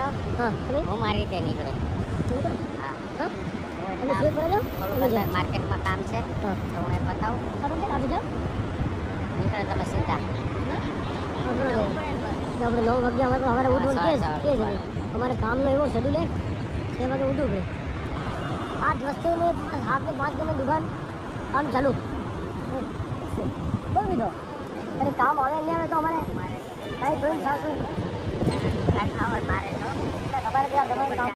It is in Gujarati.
જાઓ હા હું મારી રીતે નીકળું. હા તમે શું કરો છો? થોડું માર્કેટમાં કામ છે હા તો હું એ બતાવું. સારું છે આપી જાઓ નીકળો તમે સીધા. આપણે 9 વાગે અમારે ઉઠવું કે જ નહીં. અમારે કામનો એવો શેડ્યુલ છે 6 વાગે ઉઠવું પડે. 8 વસ્તુ में 7 से 5 में दुकान काम चालू बोल भी दो अरे काम આવે નહીં આવે તો અમારે કાંઈ જોઈને સાસુ મારે તો તમારે ત્યાં તમારે કામ